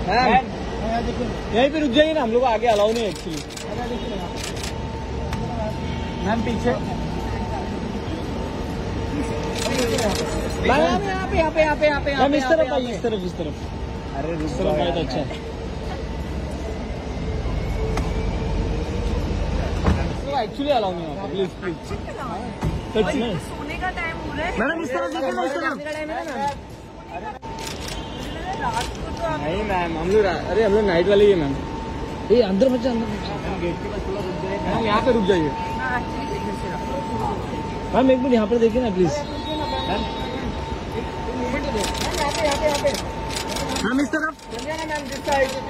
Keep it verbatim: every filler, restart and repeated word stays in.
यहीं पे रुक जाइए ना, हम लोग आगे अलाउ नहीं है एक्चुअली। मैम पीछे यहाँ पे यहाँ पे यहाँ पे यहाँ पे मैम इस तरफ आइए, इस तरफ इस तरफ। अरे इस तरफ बहुत अच्छा है। एक्चुअली अलाउ नहीं होता, प्लीज प्लीज। सोने का टाइम हो रहा है मैडम, इस तरफ देखिए ना, इस तरफ नहीं मैम, हम लोग अरे हम लोग नाइट वाले ही है मैम। ये अंदर बच्चा अंदर गेट के पास थोड़ा रुक जाइए मैम, यहाँ पे रुक जाइए मैम। एक मिनट यहाँ पर देखिए ना प्लीज मैम, इस तरफ मैम, दिस साइड।